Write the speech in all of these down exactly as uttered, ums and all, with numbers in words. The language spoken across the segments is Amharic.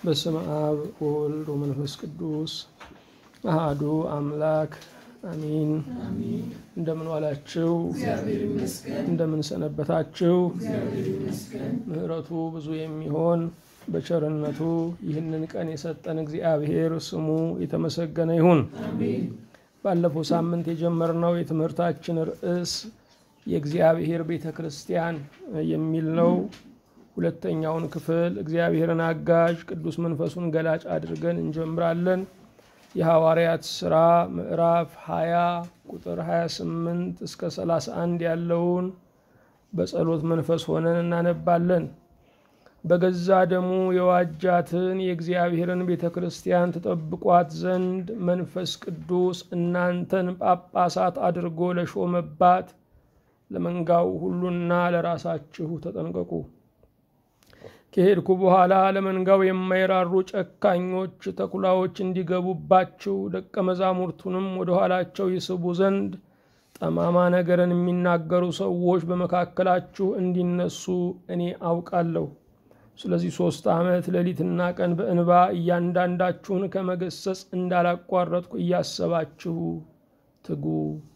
በስመ አብ ወወልድ ወመንፈስ ቅዱስ አሐዱ አምላክ አሜን። እንደምን ዋላችሁ? እግዚአብሔር ይመስገን። እንደምን ሰነበታችሁ? እግዚአብሔር ይመስገን። ምህረቱ ብዙ የሚሆን በቸርነቱ ይህንን ቀን የሰጠን እግዚአብሔር ስሙ የተመሰገነ ይሁን። አሜን። ባለፈው ሳምንት የጀመርነው የትምህርታችን ርዕስ የእግዚአብሔር ቤተክርስቲያን የሚል ነው። ሁለተኛውን ክፍል እግዚአብሔርን አጋዥ ቅዱስ መንፈሱን ገላጭ አድርገን እንጀምራለን። የሐዋርያት ሥራ ምዕራፍ ሃያ ቁጥር ሃያ ስምንት እስከ ሰላሳ አንድ ያለውን በጸሎት መንፈስ ሆነን እናነባለን። በገዛ ደሙ የዋጃትን የእግዚአብሔርን ቤተክርስቲያን ተጠብቋት ዘንድ መንፈስ ቅዱስ እናንተን ጳጳሳት አድርጎ ለሾመባት ለመንጋው ሁሉና ለራሳችሁ ተጠንቀቁ። ከሄድኩ በኋላ ለመንጋው የማይራሩ ጨካኞች ተኩላዎች እንዲገቡባችሁ ደቀ መዛሙርቱንም ወደ ኋላቸው ይስቡ ዘንድ ጠማማ ነገርን የሚናገሩ ሰዎች በመካከላችሁ እንዲነሱ እኔ አውቃለሁ። ስለዚህ ሶስት ዓመት ሌሊትና ቀን በእንባ እያንዳንዳችሁን ከመገሰጽ እንዳላቋረጥኩ እያሰባችሁ ትጉ።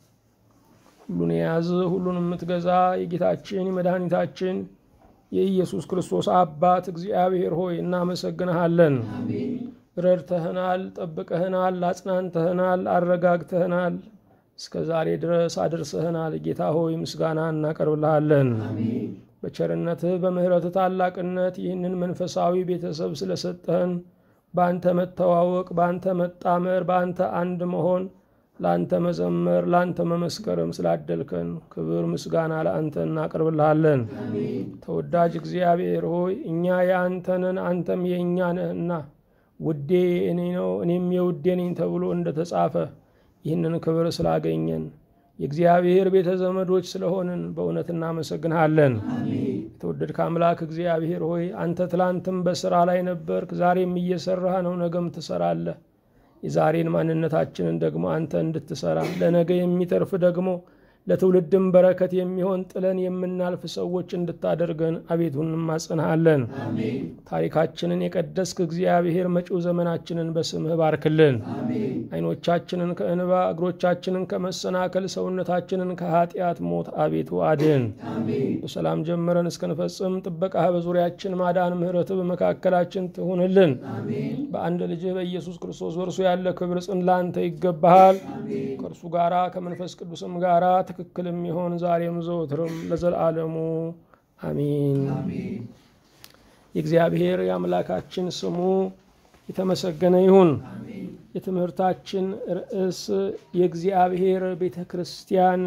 ሁሉን የያዝ ሁሉን የምትገዛ የጌታችን የመድኃኒታችን የኢየሱስ ክርስቶስ አባት እግዚአብሔር ሆይ እናመሰግንሃለን። አሜን። ረድተህናል፣ ጠብቀህናል፣ አጽናንተህናል፣ አረጋግተህናል፣ እስከ ዛሬ ድረስ አድርሰህናል። ጌታ ሆይ ምስጋና እናቀርብልሃለን። አሜን። በቸርነትህ በምህረትህ ታላቅነት ይህንን መንፈሳዊ ቤተሰብ ስለሰጠህን በአንተ መተዋወቅ፣ በአንተ መጣመር፣ በአንተ አንድ መሆን፣ ለአንተ መዘመር፣ ለአንተ መመስከርም ስላደልከን ክብር ምስጋና ለአንተ እናቀርብልሃለን። ተወዳጅ እግዚአብሔር ሆይ እኛ የአንተ ነን አንተም የእኛ ነህና ውዴ እኔ ነው እኔም የውዴ ነኝ ተብሎ እንደተጻፈ ይህንን ክብር ስላገኘን የእግዚአብሔር ቤተ ዘመዶች ስለሆንን በእውነት እናመሰግንሃለን። የተወደድክ አምላክ እግዚአብሔር ሆይ አንተ ትላንትም በሥራ ላይ ነበርክ፣ ዛሬም እየሰራህ ነው፣ ነገም ትሰራለህ። የዛሬን ማንነታችንን ደግሞ አንተ እንድትሰራ ለነገ የሚተርፍ ደግሞ ለትውልድም በረከት የሚሆን ጥለን የምናልፍ ሰዎች እንድታደርገን አቤቱ እንማጸንሃለን። አሜን። ታሪካችንን የቀደስክ እግዚአብሔር መጪው ዘመናችንን በስምህ ባርክልን። አሜን። ዓይኖቻችንን ከእንባ እግሮቻችንን ከመሰናከል ሰውነታችንን ከኃጢአት ሞት አቤቱ አድን። አሜን። በሰላም ጀምረን እስከንፈጽም ጥበቃህ በዙሪያችን ማዳን ምህረትህ በመካከላችን ትሁንልን። አሜን። በአንድ ልጅህ በኢየሱስ ክርስቶስ በእርሱ ያለ ክብር ጽን ላንተ ይገባሃል። አሜን። ከእርሱ ጋራ ከመንፈስ ቅዱስም ጋራ ትክክልም ይሆን ዛሬም ዘወትርም ለዘላለሙ አሜን። አሜን። የእግዚአብሔር የአምላካችን ስሙ የተመሰገነ ይሁን። አሜን። የትምህርታችን ርዕስ የእግዚአብሔር ቤተክርስቲያን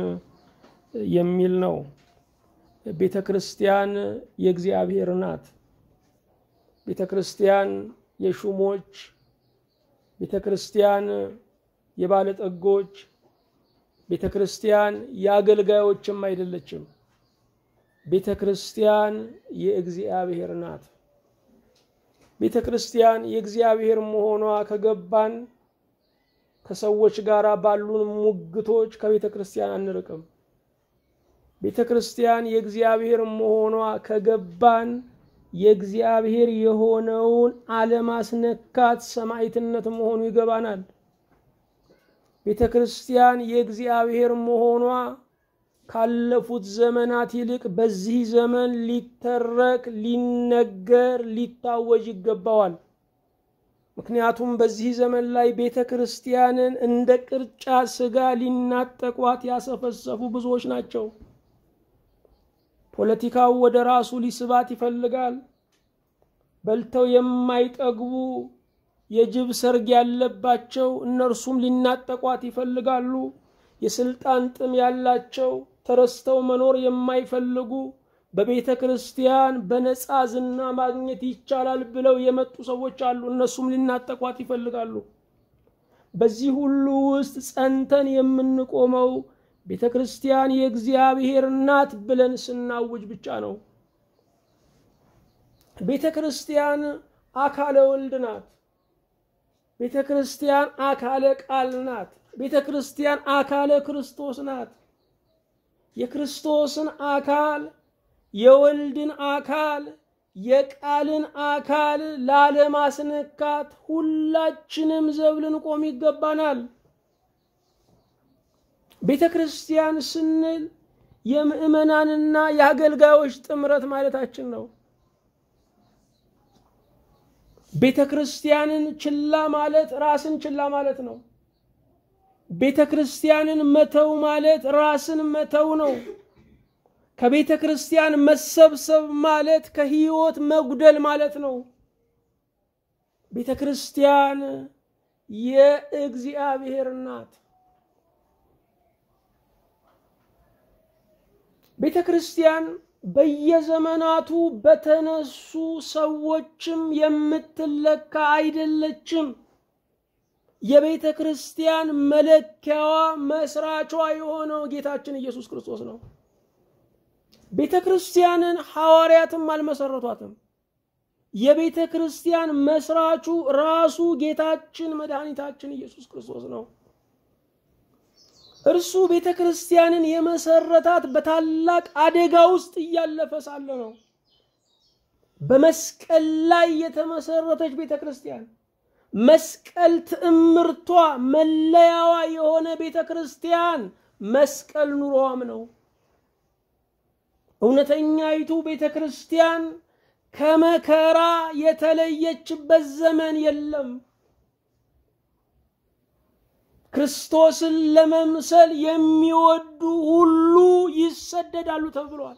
የሚል ነው። ቤተክርስቲያን የእግዚአብሔር ናት። ቤተክርስቲያን የሹሞች፣ ቤተክርስቲያን የባለጠጎች፣ ቤተክርስቲያን የአገልጋዮችም አይደለችም። ቤተክርስቲያን የእግዚአብሔር ናት። ቤተክርስቲያን የእግዚአብሔር መሆኗ ከገባን ከሰዎች ጋር ባሉን ሙግቶች ከቤተክርስቲያን አንርቅም። ቤተክርስቲያን የእግዚአብሔር መሆኗ ከገባን የእግዚአብሔር የሆነውን አለማስነካት ሰማዕትነት መሆኑ ይገባናል። ቤተክርስቲያን የእግዚአብሔር መሆኗ ካለፉት ዘመናት ይልቅ በዚህ ዘመን ሊተረክ፣ ሊነገር፣ ሊታወጅ ይገባዋል። ምክንያቱም በዚህ ዘመን ላይ ቤተክርስቲያንን እንደ ቅርጫ ስጋ ሊናጠቋት ያሰፈሰፉ ብዙዎች ናቸው። ፖለቲካው ወደ ራሱ ሊስባት ይፈልጋል። በልተው የማይጠግቡ የጅብ ሰርግ ያለባቸው እነርሱም ሊናጠቋት ይፈልጋሉ። የስልጣን ጥም ያላቸው ተረስተው መኖር የማይፈልጉ በቤተ ክርስቲያን በነፃ ዝና ማግኘት ይቻላል ብለው የመጡ ሰዎች አሉ። እነሱም ሊናጠቋት ይፈልጋሉ። በዚህ ሁሉ ውስጥ ጸንተን የምንቆመው ቤተ ክርስቲያን የእግዚአብሔር ናት ብለን ስናውጅ ብቻ ነው። ቤተ ክርስቲያን አካለ ወልድ ናት። ቤተ ክርስቲያን አካለ ቃል ናት። ቤተ ክርስቲያን አካለ ክርስቶስ ናት። የክርስቶስን አካል የወልድን አካል የቃልን አካል ላለማስነካት ሁላችንም ዘብ ልንቆም ይገባናል። ቤተክርስቲያን ስንል የምእመናንና የአገልጋዮች ጥምረት ማለታችን ነው። ቤተክርስቲያንን ችላ ማለት ራስን ችላ ማለት ነው። ቤተክርስቲያንን መተው ማለት ራስን መተው ነው። ከቤተክርስቲያን መሰብሰብ ማለት ከህይወት መጉደል ማለት ነው። ቤተክርስቲያን የእግዚአብሔር ናት። ቤተክርስቲያን በየዘመናቱ በተነሱ ሰዎችም የምትለካ አይደለችም። የቤተክርስቲያን መለኪያዋ መስራቿ የሆነው ጌታችን ኢየሱስ ክርስቶስ ነው። ቤተክርስቲያንን ሐዋርያትም አልመሰረቷትም። የቤተክርስቲያን መስራቹ ራሱ ጌታችን መድኃኒታችን ኢየሱስ ክርስቶስ ነው። እርሱ ቤተክርስቲያንን የመሰረታት በታላቅ አደጋ ውስጥ እያለፈ ሳለ ነው። በመስቀል ላይ የተመሰረተች ቤተክርስቲያን፣ መስቀል ትዕምርቷ መለያዋ የሆነ ቤተክርስቲያን መስቀል ኑሮዋም ነው። እውነተኛይቱ ቤተክርስቲያን ከመከራ የተለየችበት ዘመን የለም። ክርስቶስን ለመምሰል የሚወዱ ሁሉ ይሰደዳሉ ተብሏል።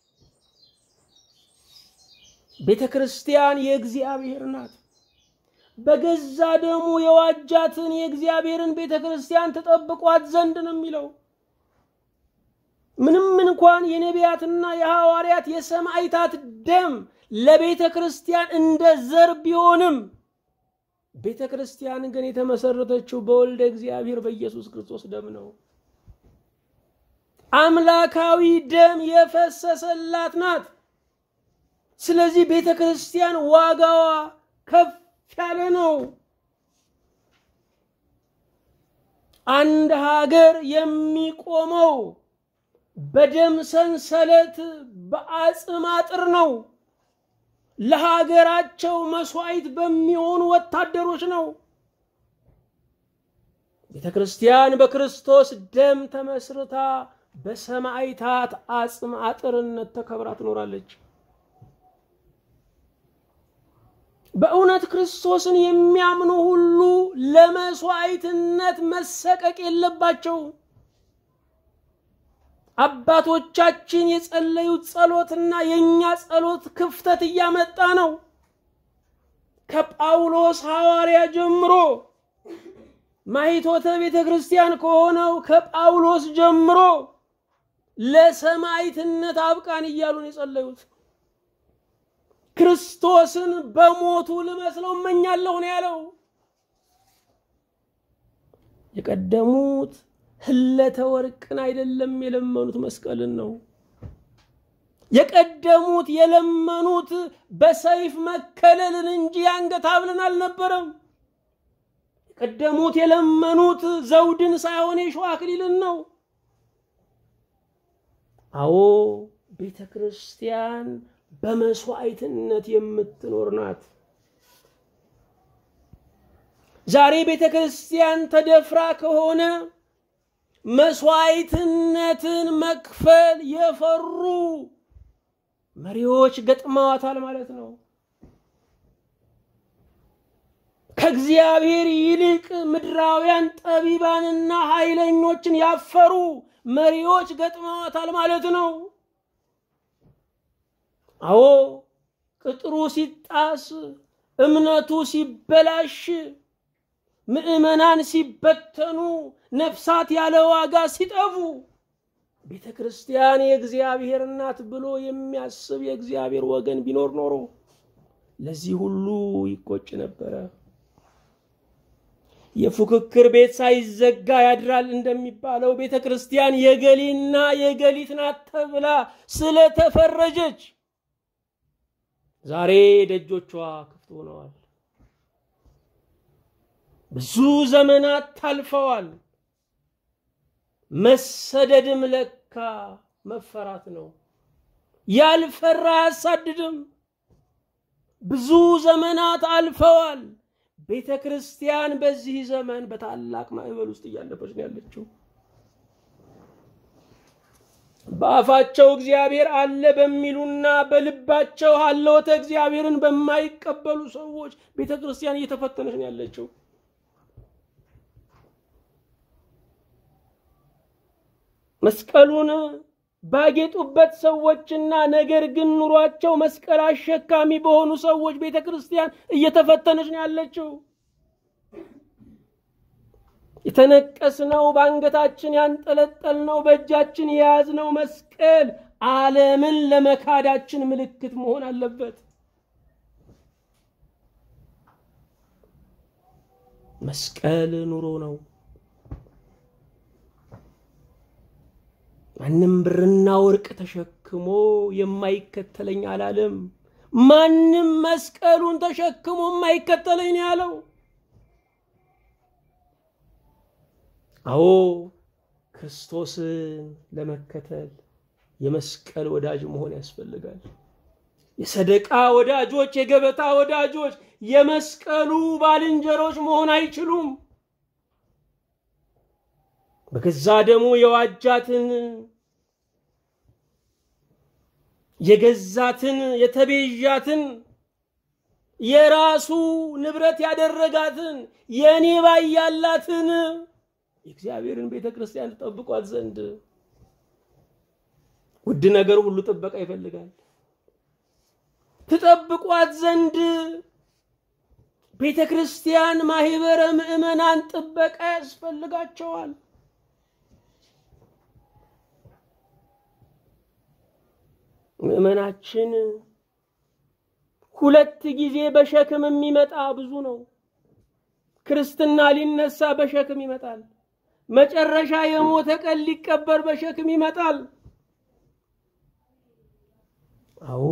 ቤተክርስቲያን የእግዚአብሔር ናት። በገዛ ደሙ የዋጃትን የእግዚአብሔርን ቤተክርስቲያን ተጠብቋት ዘንድ ነው የሚለው። ምንም እንኳን የነቢያትና የሐዋርያት የሰማዕታት ደም ለቤተክርስቲያን እንደ ዘር ቢሆንም ቤተክርስቲያን ግን የተመሰረተችው በወልደ እግዚአብሔር በኢየሱስ ክርስቶስ ደም ነው። አምላካዊ ደም የፈሰሰላት ናት። ስለዚህ ቤተክርስቲያን ዋጋዋ ከፍ ያለ ነው። አንድ ሀገር የሚቆመው በደም ሰንሰለት በአጽም አጥር ነው። ለሀገራቸው መስዋዕት በሚሆኑ ወታደሮች ነው። ቤተክርስቲያን በክርስቶስ ደም ተመስርታ በሰማዕታት አጽም አጥርነት ተከብራ ትኖራለች። በእውነት ክርስቶስን የሚያምኑ ሁሉ ለመስዋዕትነት መሰቀቅ የለባቸው። አባቶቻችን የጸለዩት ጸሎትና የኛ ጸሎት ክፍተት እያመጣ ነው። ከጳውሎስ ሐዋርያ ጀምሮ ማይቶተ ቤተክርስቲያን ከሆነው ከጳውሎስ ጀምሮ ለሰማዕትነት አብቃን እያሉን የጸለዩት ክርስቶስን በሞቱ ልመስለው እመኛለሁ ነው ያለው። የቀደሙት ህለተ ወርቅን አይደለም የለመኑት መስቀልን ነው። የቀደሙት የለመኑት በሰይፍ መከለልን እንጂ አንገት ሐብልን አልነበረም። የቀደሙት የለመኑት ዘውድን ሳይሆን የሾህ አክሊልን ነው። አዎ ቤተክርስቲያን በመስዋዕትነት የምትኖር ናት። ዛሬ ቤተክርስቲያን ተደፍራ ከሆነ መስዋዕትነትን መክፈል የፈሩ መሪዎች ገጥመዋታል ማለት ነው። ከእግዚአብሔር ይልቅ ምድራውያን ጠቢባንና ኃይለኞችን ያፈሩ መሪዎች ገጥመዋታል ማለት ነው። አዎ ቅጥሩ ሲጣስ፣ እምነቱ ሲበላሽ፣ ምእመናን ሲበተኑ፣ ነፍሳት ያለ ዋጋ ሲጠፉ ቤተክርስቲያን የእግዚአብሔር ናት ብሎ የሚያስብ የእግዚአብሔር ወገን ቢኖር ኖሮ ለዚህ ሁሉ ይቆጭ ነበር። የፉክክር ቤት ሳይዘጋ ያድራል እንደሚባለው ቤተክርስቲያን የገሊና የገሊት ናት ተብላ ስለተፈረጀች ዛሬ ደጆቿ ክፍት ሆነዋል። ብዙ ዘመናት ታልፈዋል። መሰደድም ለካ መፈራት ነው። ያልፈራ ያሳድድም። ብዙ ዘመናት አልፈዋል። ቤተክርስቲያን በዚህ ዘመን በታላቅ ማዕበል ውስጥ እያለፈች ነው ያለችው። በአፋቸው እግዚአብሔር አለ በሚሉና በልባቸው ሐልወተ እግዚአብሔርን በማይቀበሉ ሰዎች ቤተክርስቲያን እየተፈተነች ነው ያለችው። መስቀሉን ባጌጡበት ሰዎችና ነገር ግን ኑሯቸው መስቀል አሸካሚ በሆኑ ሰዎች ቤተክርስቲያን እየተፈተነች ነው ያለችው። የተነቀስነው ባንገታችን ያንጠለጠልነው በእጃችን የያዝነው መስቀል ዓለምን ለመካዳችን ምልክት መሆን አለበት። መስቀል ኑሮ ነው። ማንም ብርና ወርቅ ተሸክሞ የማይከተለኝ አላለም። ማንም መስቀሉን ተሸክሞ የማይከተለኝ ያለው። አዎ ክርስቶስን ለመከተል የመስቀል ወዳጅ መሆን ያስፈልጋል። የሰደቃ ወዳጆች፣ የገበታ ወዳጆች የመስቀሉ ባልንጀሮች መሆን አይችሉም። በገዛ ደሙ የዋጃትን የገዛትን የተቤዣትን የራሱ ንብረት ያደረጋትን የኔ ባያላትን የእግዚአብሔርን ቤተክርስቲያን ተጠብቋት ዘንድ ውድ ነገር ሁሉ ጥበቃ ይፈልጋል። ተጠብቋት ዘንድ ቤተክርስቲያን ማህበረ ምእመናን ጥበቃ ያስፈልጋቸዋል። ምእመናችን ሁለት ጊዜ በሸክም የሚመጣ ብዙ ነው። ክርስትና ሊነሳ በሸክም ይመጣል። መጨረሻ የሞተ ቀን ሊቀበር በሸክም ይመጣል። አዎ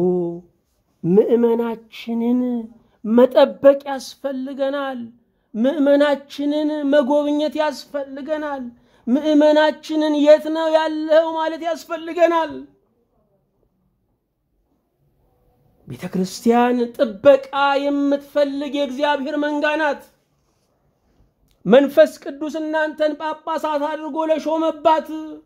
ምእመናችንን መጠበቅ ያስፈልገናል። ምእመናችንን መጎብኘት ያስፈልገናል። ምእመናችንን የት ነው ያለው ማለት ያስፈልገናል። ቤተክርስቲያን ጥበቃ የምትፈልግ የእግዚአብሔር መንጋ ናት። መንፈስ ቅዱስ እናንተን ጳጳሳት አድርጎ ለሾመባት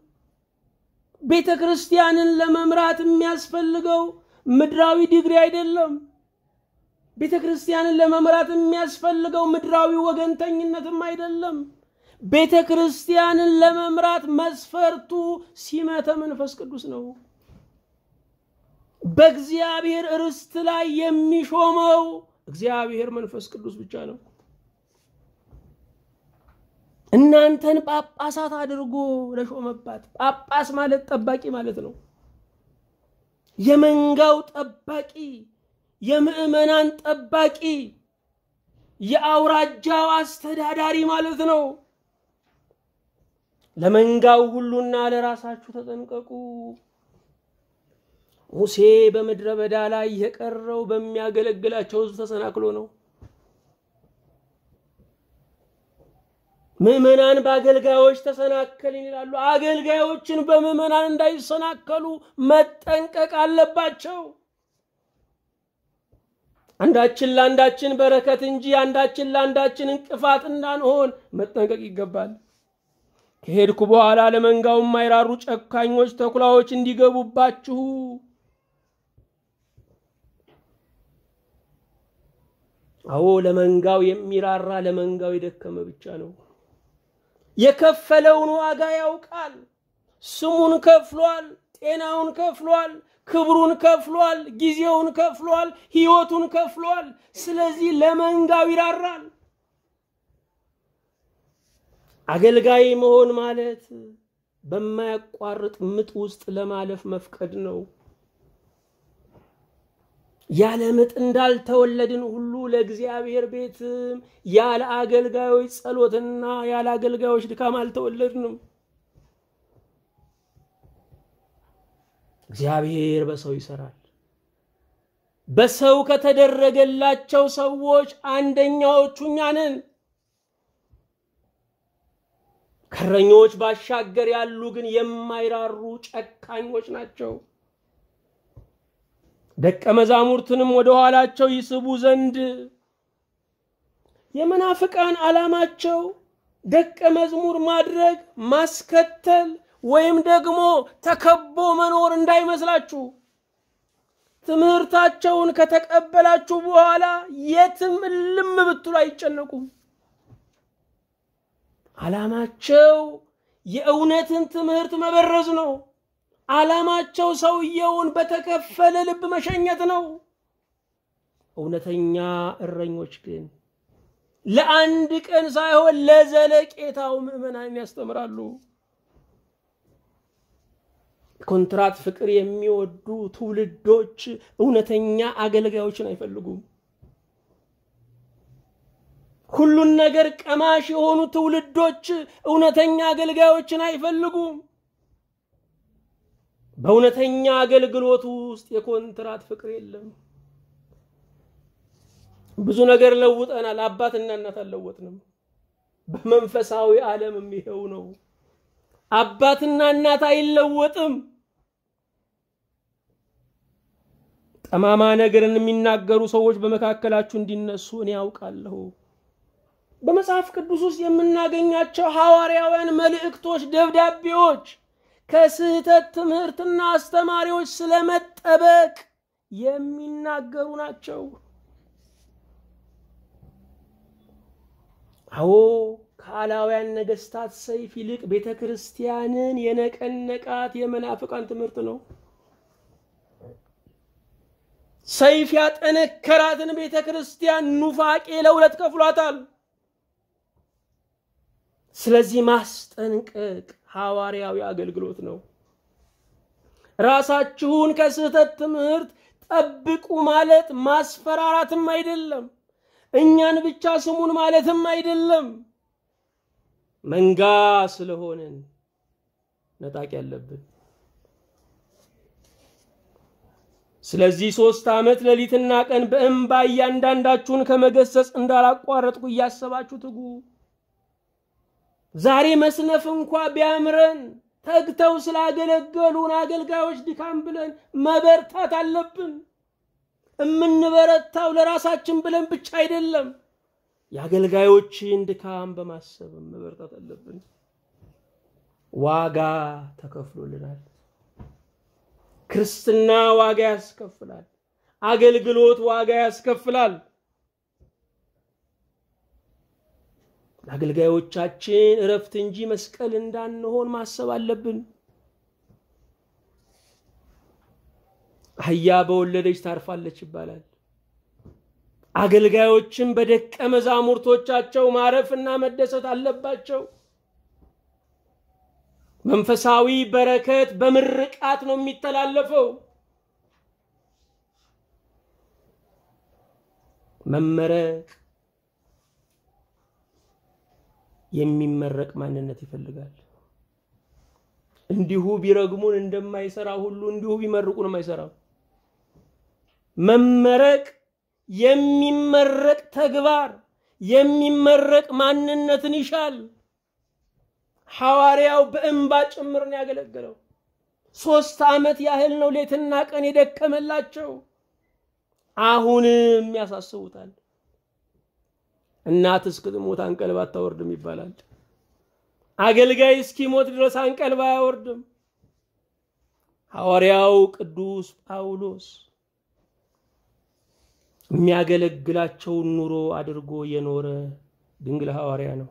ቤተክርስቲያንን ለመምራት የሚያስፈልገው ምድራዊ ዲግሪ አይደለም። ቤተክርስቲያንን ለመምራት የሚያስፈልገው ምድራዊ ወገንተኝነትም አይደለም። ቤተክርስቲያንን ለመምራት መስፈርቱ ሲመተ መንፈስ ቅዱስ ነው። በእግዚአብሔር ርስት ላይ የሚሾመው እግዚአብሔር መንፈስ ቅዱስ ብቻ ነው። እናንተን ጳጳሳት አድርጎ ለሾመባት፣ ጳጳስ ማለት ጠባቂ ማለት ነው። የመንጋው ጠባቂ፣ የምእመናን ጠባቂ፣ የአውራጃው አስተዳዳሪ ማለት ነው። ለመንጋው ሁሉና ለራሳችሁ ተጠንቀቁ። ሙሴ በምድረ በዳ ላይ የቀረው በሚያገለግላቸው ሕዝብ ተሰናክሎ ነው። ምእመናን በአገልጋዮች ተሰናከልን ይላሉ። አገልጋዮችን በምእመናን እንዳይሰናከሉ መጠንቀቅ አለባቸው። አንዳችን ለአንዳችን በረከት እንጂ አንዳችን ለአንዳችን እንቅፋት እንዳንሆን መጠንቀቅ ይገባል። ከሄድኩ በኋላ ለመንጋው የማይራሩ ጨካኞች ተኩላዎች እንዲገቡባችሁ አዎ ለመንጋው የሚራራ ለመንጋው የደከመ ብቻ ነው። የከፈለውን ዋጋ ያውቃል። ስሙን ከፍሏል፣ ጤናውን ከፍሏል፣ ክብሩን ከፍሏል፣ ጊዜውን ከፍሏል፣ ህይወቱን ከፍሏል። ስለዚህ ለመንጋው ይራራል። አገልጋይ መሆን ማለት በማያቋርጥ ምጥ ውስጥ ለማለፍ መፍቀድ ነው። ያለ ምጥ እንዳልተወለድን ሁሉ ለእግዚአብሔር ቤትም ያለ አገልጋዮች ጸሎትና ያለ አገልጋዮች ድካም አልተወለድንም። እግዚአብሔር በሰው ይሰራል። በሰው ከተደረገላቸው ሰዎች አንደኛዎቹ እኛ ነን። ከረኞች ባሻገር ያሉ ግን የማይራሩ ጨካኞች ናቸው። ደቀ መዛሙርትንም ወደ ኋላቸው ይስቡ ዘንድ። የመናፍቃን ዓላማቸው ደቀ መዝሙር ማድረግ፣ ማስከተል ወይም ደግሞ ተከቦ መኖር እንዳይመስላችሁ። ትምህርታቸውን ከተቀበላችሁ በኋላ የትም ልም ብትሉ አይጨነቁም። ዓላማቸው የእውነትን ትምህርት መበረዝ ነው። ዓላማቸው ሰውየውን በተከፈለ ልብ መሸኘት ነው። እውነተኛ እረኞች ግን ለአንድ ቀን ሳይሆን ለዘለቄታው ምዕመናን ያስተምራሉ። ኮንትራት ፍቅር የሚወዱ ትውልዶች እውነተኛ አገልጋዮችን አይፈልጉም። ሁሉን ነገር ቀማሽ የሆኑ ትውልዶች እውነተኛ አገልጋዮችን አይፈልጉም። በእውነተኛ አገልግሎት ውስጥ የኮንትራት ፍቅር የለም። ብዙ ነገር ለውጠናል፣ አባትና እናት አልለወጥንም። በመንፈሳዊ ዓለምም ይሄው ነው። አባትና እናት አይለወጥም። ጠማማ ነገርን የሚናገሩ ሰዎች በመካከላችሁ እንዲነሱ እኔ ያውቃለሁ። በመጽሐፍ ቅዱስ ውስጥ የምናገኛቸው ሐዋርያውያን መልእክቶች፣ ደብዳቤዎች ከስህተት ትምህርትና አስተማሪዎች ስለመጠበቅ የሚናገሩ ናቸው። አዎ ከአላውያን ነገስታት ሰይፍ ይልቅ ቤተክርስቲያንን የነቀነቃት የመናፍቃን ትምህርት ነው። ሰይፍ ያጠነከራትን ቤተክርስቲያን ኑፋቄ ለሁለት ከፍሏታል። ስለዚህ ማስጠንቀቅ ሐዋርያዊ አገልግሎት ነው። ራሳችሁን ከስህተት ትምህርት ጠብቁ ማለት ማስፈራራትም አይደለም። እኛን ብቻ ስሙን ማለትም አይደለም። መንጋ ስለሆነን ነጣቂ ያለብን። ስለዚህ ሶስት ዓመት ሌሊትና ቀን በእንባ እያንዳንዳችሁን ከመገሰጽ እንዳላቋረጥኩ እያሰባችሁ ትጉ። ዛሬ መስነፍ እንኳን ቢያምረን ተግተው ስላገለገሉን አገልጋዮች ድካም ብለን መበርታት አለብን። እምንበረታው ለራሳችን ብለን ብቻ አይደለም፣ የአገልጋዮችን ድካም በማሰብ መበርታት አለብን። ዋጋ ተከፍሎልናል። ክርስትና ዋጋ ያስከፍላል። አገልግሎት ዋጋ ያስከፍላል። አገልጋዮቻችን እረፍት እንጂ መስቀል እንዳንሆን ማሰብ አለብን። አህያ በወለደች ታርፋለች ይባላል። አገልጋዮችን በደቀ መዛሙርቶቻቸው ማረፍና መደሰት አለባቸው። መንፈሳዊ በረከት በምርቃት ነው የሚተላለፈው። መመረቅ የሚመረቅ ማንነት ይፈልጋል። እንዲሁ ቢረግሙን እንደማይሰራ ሁሉ እንዲሁ ቢመርቁን የማይሰራው መመረቅ የሚመረቅ ተግባር የሚመረቅ ማንነትን ይሻል። ሐዋርያው በእንባ ጭምር ነው ያገለገለው። ሶስት ዓመት ያህል ነው ሌትና ቀን የደከመላቸው። አሁንም ያሳስቡታል። እናት እስክትሞት አንቀልባ አታወርድም ይባላል። አገልጋይ እስኪሞት ድረስ አንቀልባ አያወርድም። ሐዋርያው ቅዱስ ጳውሎስ የሚያገለግላቸው ኑሮ አድርጎ የኖረ ድንግል ሐዋርያ ነው።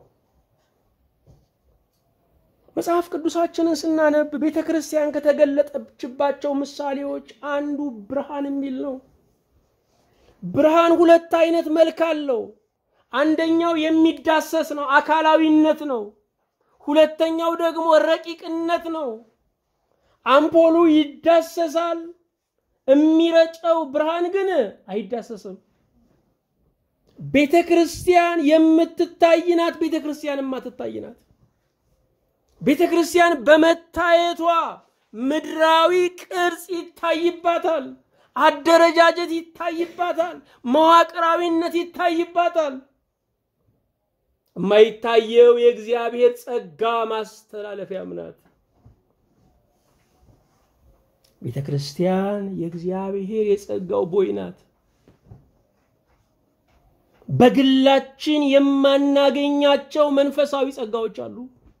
መጽሐፍ ቅዱሳችንን ስናነብ ቤተክርስቲያን ከተገለጠችባቸው ምሳሌዎች አንዱ ብርሃን የሚል ነው። ብርሃን ሁለት አይነት መልክ አለው። አንደኛው የሚዳሰስ ነው፣ አካላዊነት ነው። ሁለተኛው ደግሞ ረቂቅነት ነው። አምፖሉ ይዳሰሳል፣ የሚረጨው ብርሃን ግን አይዳሰስም። ቤተክርስቲያን የምትታይናት፣ ቤተክርስቲያን የማትታይናት። ቤተክርስቲያን በመታየቷ ምድራዊ ቅርጽ ይታይባታል፣ አደረጃጀት ይታይባታል፣ መዋቅራዊነት ይታይባታል። የማይታየው የእግዚአብሔር ጸጋ ማስተላለፊያም ናት። ቤተ ክርስቲያን የእግዚአብሔር የጸጋው ቦይ ናት። በግላችን የማናገኛቸው መንፈሳዊ ጸጋዎች አሉ።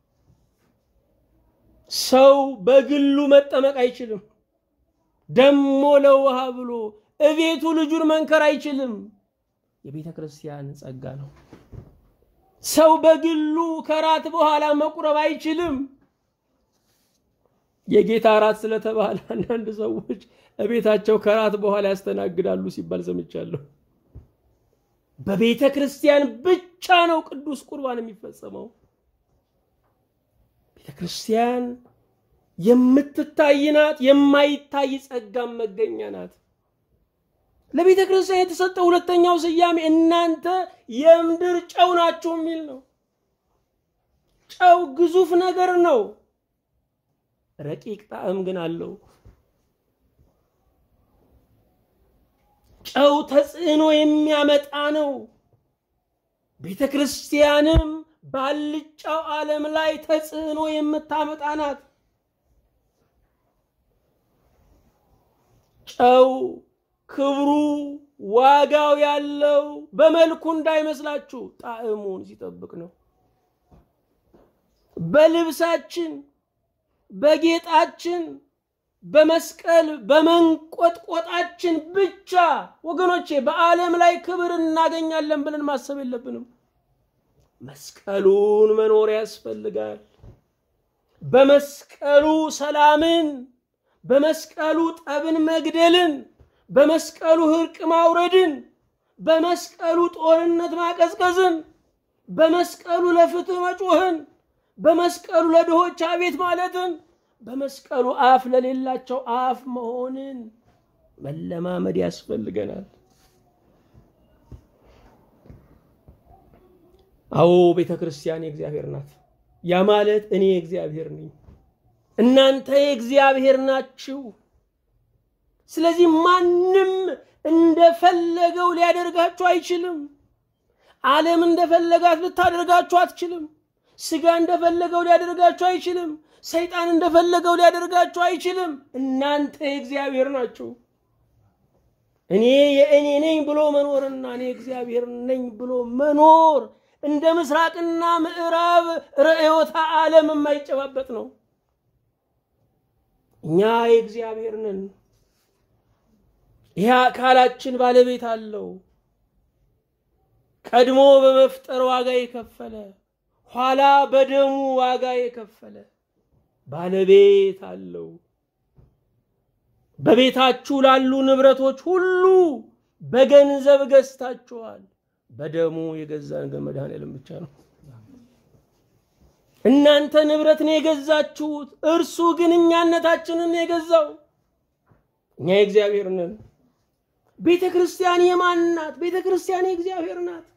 ሰው በግሉ መጠመቅ አይችልም። ደሞ ለውሃ ብሎ እቤቱ ልጁን መንከር አይችልም። የቤተ ክርስቲያን ጸጋ ነው። ሰው በግሉ ከራት በኋላ መቁረብ አይችልም። የጌታ ራት ስለተባለ አንዳንድ ሰዎች እቤታቸው ከራት በኋላ ያስተናግዳሉ ሲባል ሰምቻለሁ። በቤተ ክርስቲያን ብቻ ነው ቅዱስ ቁርባን የሚፈጸመው። ቤተ ክርስቲያን የምትታይ ናት፣ የማይታይ ጸጋም መገኛ ናት። ለቤተ ክርስቲያን የተሰጠው ሁለተኛው ስያሜ እናንተ የምድር ጨው ናችሁ የሚል ነው። ጨው ግዙፍ ነገር ነው፣ ረቂቅ ጣዕም ግን አለው። ጨው ተጽዕኖ የሚያመጣ ነው። ቤተ ክርስቲያንም ባልጫው ዓለም ላይ ተጽዕኖ የምታመጣ ናት። ጨው ክብሩ ዋጋው ያለው በመልኩ እንዳይመስላችሁ ጣዕሙን ሲጠብቅ ነው። በልብሳችን በጌጣችን በመስቀል በመንቆጥቆጣችን ብቻ ወገኖቼ በዓለም ላይ ክብር እናገኛለን ብለን ማሰብ የለብንም። መስቀሉን መኖር ያስፈልጋል። በመስቀሉ ሰላምን፣ በመስቀሉ ጠብን መግደልን፣ በመስቀሉ ህርቅ ማውረድን፣ በመስቀሉ ጦርነት ማቀዝቀዝን፣ በመስቀሉ ለፍትህ መጮህን፣ በመስቀሉ ለድሆች አቤት ማለትን፣ በመስቀሉ አፍ ለሌላቸው አፍ መሆንን መለማመድ ያስፈልገናል። አዎ ቤተ ክርስቲያን የእግዚአብሔር ናት። ያ ማለት እኔ የእግዚአብሔር ነኝ፣ እናንተ የእግዚአብሔር ናችሁ። ስለዚህ ማንም እንደፈለገው ሊያደርጋችሁ አይችልም። ዓለም እንደፈለጋት ልታደርጋችሁ አትችልም። ስጋ እንደፈለገው ሊያደርጋችሁ አይችልም። ሰይጣን እንደፈለገው ሊያደርጋችሁ አይችልም። እናንተ የእግዚአብሔር ናችሁ። እኔ የእኔ ነኝ ብሎ መኖርና እኔ እግዚአብሔር ነኝ ብሎ መኖር እንደ ምስራቅና ምዕራብ ርዕዮተ ዓለም የማይጨባበጥ ነው። እኛ የእግዚአብሔር ነን። ይህ አካላችን ባለቤት አለው። ቀድሞ በመፍጠር ዋጋ የከፈለ ኋላ በደሙ ዋጋ የከፈለ ባለቤት አለው። በቤታችሁ ላሉ ንብረቶች ሁሉ በገንዘብ ገዝታችኋል። በደሙ የገዛን ግን መድኃኔዓለም ብቻ ነው። እናንተ ንብረት ነው የገዛችሁት፣ እርሱ ግን እኛነታችንን የገዛው። እኛ የእግዚአብሔር ነን። ቤተ ክርስቲያን የማን ናት? ቤተ ክርስቲያን የእግዚአብሔር ናት።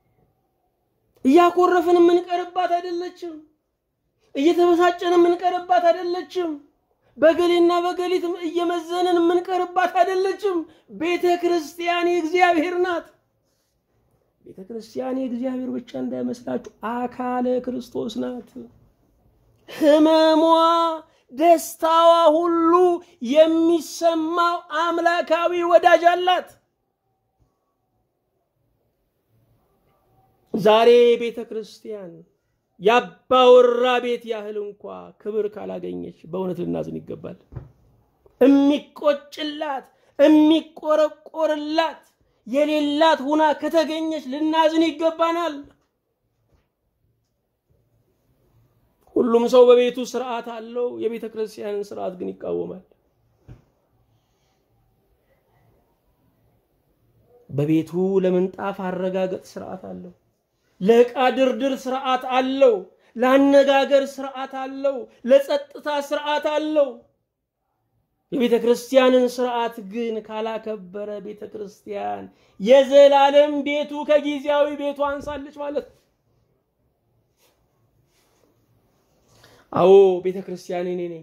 እያኮረፍን የምንቀርባት አይደለችም። እየተበሳጨን የምንቀርባት አይደለችም። በገሊና በገሊት እየመዘንን የምንቀርባት አይደለችም። ቤተ ክርስቲያን የእግዚአብሔር ናት። ቤተ ክርስቲያን የእግዚአብሔር ብቻ እንዳይመስላችሁ አካለ ክርስቶስ ናት። ህመሟ ደስታዋ ሁሉ የሚሰማው አምላካዊ ወዳጅ አላት። ዛሬ ቤተ ክርስቲያን ያባወራ ቤት ያህል እንኳን ክብር ካላገኘች በእውነት ልናዝን ይገባል። እሚቆጭላት እሚቆረቆርላት የሌላት ሁና ከተገኘች ልናዝን ይገባናል። ሁሉም ሰው በቤቱ ሥርዓት አለው፣ የቤተ ክርስቲያንን ሥርዓት ግን ይቃወማል። በቤቱ ለምንጣፍ አረጋገጥ ሥርዓት አለው፣ ለዕቃ ድርድር ሥርዓት አለው፣ ለአነጋገር ሥርዓት አለው፣ ለጸጥታ ሥርዓት አለው። የቤተ ክርስቲያንን ሥርዓት ግን ካላከበረ ቤተ ክርስቲያን የዘላለም ቤቱ ከጊዜያዊ ቤቱ አንሳለች ማለት ነው። አዎ ቤተ ክርስቲያን እኔ ነኝ።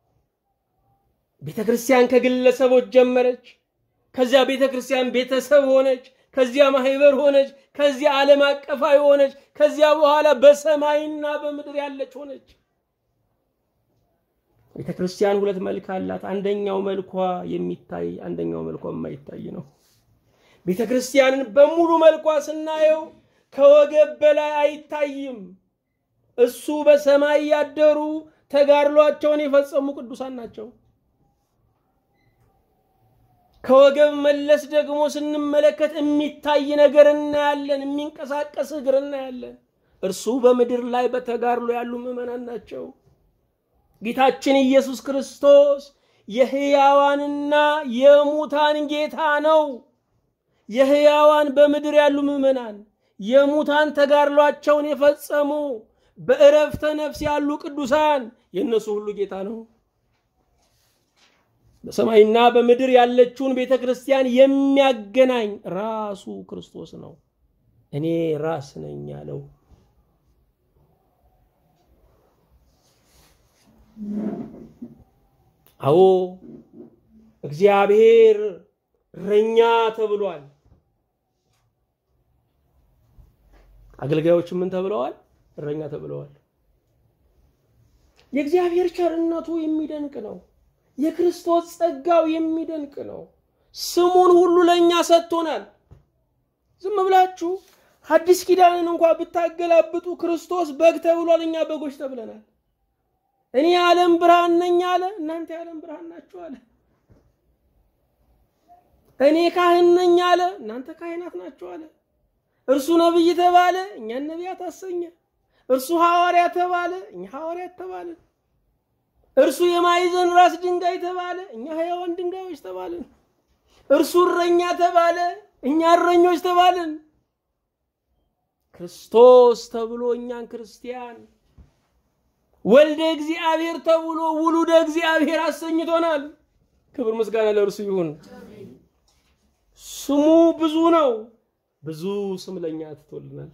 ቤተ ክርስቲያን ከግለሰቦች ጀመረች፣ ከዚያ ቤተ ክርስቲያን ቤተሰብ ሆነች፣ ከዚያ ማህበር ሆነች፣ ከዚያ ዓለም አቀፋዊ ሆነች፣ ከዚያ በኋላ በሰማይና በምድር ያለች ሆነች። ቤተክርስቲያን ሁለት መልክ አላት። አንደኛው መልኳ የሚታይ አንደኛው መልኳ የማይታይ ነው። ቤተክርስቲያንን በሙሉ መልኳ ስናየው ከወገብ በላይ አይታይም። እሱ በሰማይ ያደሩ ተጋድሏቸውን የፈጸሙ ቅዱሳን ናቸው። ከወገብ መለስ ደግሞ ስንመለከት የሚታይ ነገር እናያለን፣ የሚንቀሳቀስ እግር እናያለን። እርሱ በምድር ላይ በተጋድሎ ያሉ ምዕመናን ናቸው። ጌታችን ኢየሱስ ክርስቶስ የሕያዋንና የሙታን ጌታ ነው። የሕያዋን በምድር ያሉ ምዕመናን፣ የሙታን ተጋድሏቸውን የፈጸሙ በእረፍተ ነፍስ ያሉ ቅዱሳን የነሱ ሁሉ ጌታ ነው። በሰማይና በምድር ያለችውን ቤተክርስቲያን የሚያገናኝ ራሱ ክርስቶስ ነው። እኔ ራስ ነኝ ያለው። አዎ እግዚአብሔር እረኛ ተብሏል። አገልጋዮች ምን ተብለዋል? እረኛ ተብለዋል። የእግዚአብሔር ቸርነቱ የሚደንቅ ነው። የክርስቶስ ጸጋው የሚደንቅ ነው። ስሙን ሁሉ ለኛ ሰጥቶናል። ዝም ብላችሁ ሐዲስ ኪዳንን እንኳን ብታገላብጡ ክርስቶስ በግ ተብሏል፣ እኛ በጎች ተብለናል። እኔ ዓለም ብርሃን ነኝ አለ፣ እናንተ የዓለም ብርሃን ናችሁ አለ። እኔ ካህን ነኝ አለ፣ እናንተ ካህናት ናችሁ አለ። እርሱ ነብይ ተባለ፣ እኛ ነቢያት አሰኘ። እርሱ ሐዋርያ ተባለ፣ እኛ ሐዋርያት ተባለ። እርሱ የማዕዘን ራስ ድንጋይ ተባለ፣ እኛ ሕያዋን ድንጋዮች ተባልን። እርሱ እረኛ ተባለ፣ እኛ እረኞች ተባልን። ክርስቶስ ተብሎ እኛን ክርስቲያን፣ ወልደ እግዚአብሔር ተብሎ ውሉደ እግዚአብሔር አሰኝቶናል። ክብር ምስጋና ለእርሱ ይሁን። ስሙ ብዙ ነው። ብዙ ስም ለኛ ተተወልናል።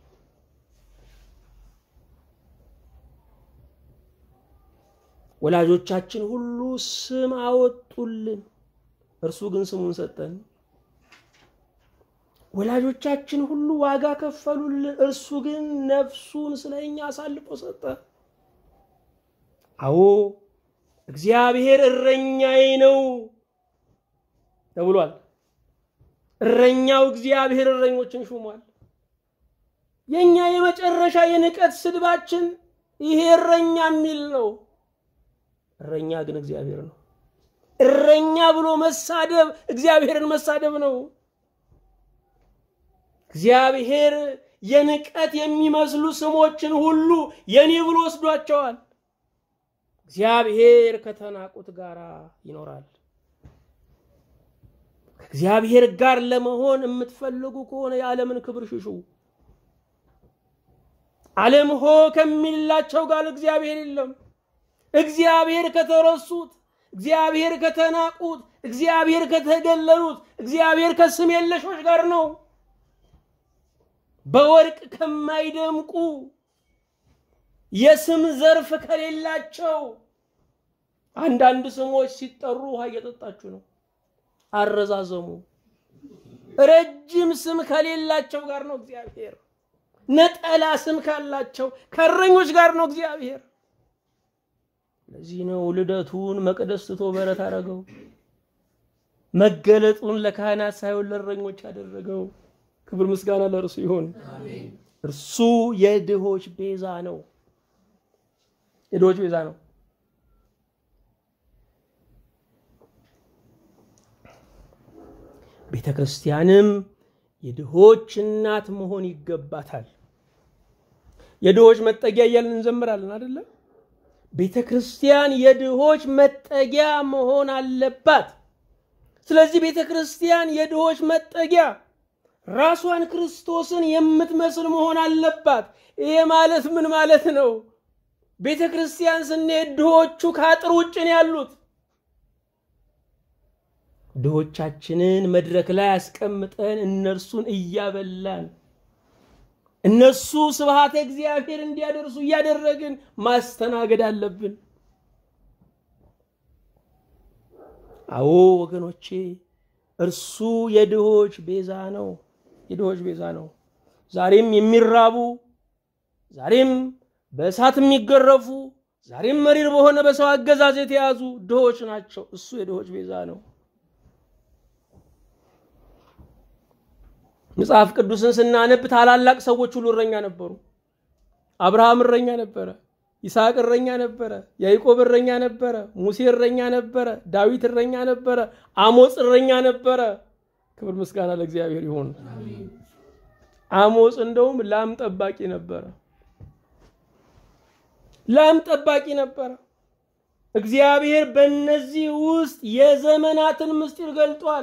ወላጆቻችን ሁሉ ስም አወጡልን፣ እርሱ ግን ስሙን ሰጠን። ወላጆቻችን ሁሉ ዋጋ ከፈሉልን፣ እርሱ ግን ነፍሱን ስለኛ አሳልፎ ሰጠ። አዎ እግዚአብሔር እረኛዬ ነው ተብሏል። እረኛው እግዚአብሔር እረኞችን ሹሟል። የኛ የመጨረሻ የንቀት ስድባችን ይሄ እረኛ የሚል ነው። እረኛ ግን እግዚአብሔር ነው። እረኛ ብሎ መሳደብ እግዚአብሔርን መሳደብ ነው። እግዚአብሔር የንቀት የሚመስሉ ስሞችን ሁሉ የኔ ብሎ ወስዷቸዋል። እግዚአብሔር ከተናቁት ጋር ይኖራል። ከእግዚአብሔር ጋር ለመሆን የምትፈልጉ ከሆነ የዓለምን ክብር ሽሹ። ዓለም ሆ ከሚላቸው ጋር እግዚአብሔር የለም። እግዚአብሔር ከተረሱት፣ እግዚአብሔር ከተናቁት፣ እግዚአብሔር ከተገለሉት፣ እግዚአብሔር ከስም የለሾች ጋር ነው። በወርቅ ከማይደምቁ የስም ዘርፍ ከሌላቸው አንዳንድ ስሞች ሲጠሩ ውሃ እየጠጣችሁ ነው። አረዛዘሙ ረጅም ስም ከሌላቸው ጋር ነው እግዚአብሔር። ነጠላ ስም ካላቸው ከእረኞች ጋር ነው እግዚአብሔር። ለዚህ ነው ልደቱን መቅደስ ትቶ በረት አደረገው። መገለጡን ለካህናት ሳይሆን ለእረኞች አደረገው። ክብር ምስጋና ለእርሱ ይሁን። አሜን። እርሱ የድሆች ቤዛ ነው። የድሆች ቤዛ ነው። ቤተክርስቲያንም የድሆች እናት መሆን ይገባታል። የድሆች መጠጊያ እያልን እንዘምራለን አይደለ? ቤተክርስቲያን የድሆች መጠጊያ መሆን አለባት። ስለዚህ ቤተክርስቲያን የድሆች መጠጊያ ራሷን ክርስቶስን የምትመስል መሆን አለባት። ይሄ ማለት ምን ማለት ነው? ቤተክርስቲያን ስንሄድ ድሆቹ ከአጥር ውጭ ነው ያሉት። ድሆቻችንን መድረክ ላይ አስቀምጠን እነርሱን እያበላን እነሱ ስብሐተ እግዚአብሔር እንዲያደርሱ እያደረግን ማስተናገድ አለብን። አዎ ወገኖቼ፣ እርሱ የድሆች ቤዛ ነው። የድሆች ቤዛ ነው። ዛሬም የሚራቡ፣ ዛሬም በእሳት የሚገረፉ፣ ዛሬም መሪር በሆነ በሰው አገዛዝ የተያዙ ድሆች ናቸው። እሱ የድሆች ቤዛ ነው። መጽሐፍ ቅዱስን ስናነብ ታላላቅ ሰዎች ሁሉ እረኛ ነበሩ። አብርሃም እረኛ ነበረ፣ ይስሐቅ እረኛ ነበረ፣ ያዕቆብ እረኛ ነበረ፣ ሙሴ እረኛ ነበረ፣ ዳዊት እረኛ ነበረ፣ አሞጽ እረኛ ነበረ። ክብር ምስጋና ለእግዚአብሔር ይሁን። አሞጽ እንደውም ላም ጠባቂ ነበረ። ላም ጠባቂ ነበረ። እግዚአብሔር በእነዚህ ውስጥ የዘመናትን ምስጢር ገልጧል።